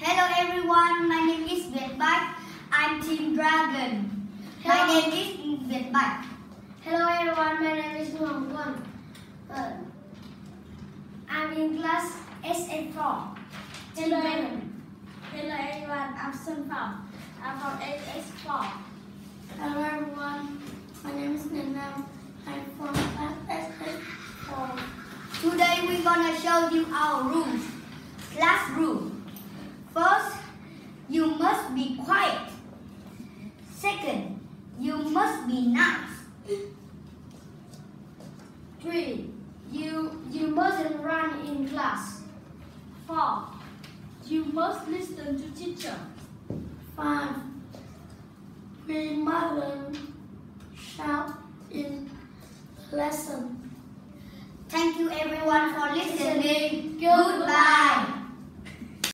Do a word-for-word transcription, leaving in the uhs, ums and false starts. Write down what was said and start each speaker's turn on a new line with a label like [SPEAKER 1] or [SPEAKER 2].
[SPEAKER 1] Hello everyone, my name is Bách. I'm Team Dragon.
[SPEAKER 2] Hello.
[SPEAKER 1] My name is Bách.
[SPEAKER 2] Hello everyone, my name is Quân. Uh, I'm in class S S four.
[SPEAKER 3] Hello, Hello everyone, I'm Phong. I'm from S S four.
[SPEAKER 2] Hello everyone, my name is Nam. I'm from class S S four.
[SPEAKER 1] Today we're gonna show you our rules. Class rule. First, you must be quiet. Second, you must be nice.
[SPEAKER 2] Three, you you mustn't run in class.
[SPEAKER 3] Four, you must listen to teacher.
[SPEAKER 2] Five, we mustn't shout in lesson.
[SPEAKER 1] Thank you everyone for listening.
[SPEAKER 2] Goodbye.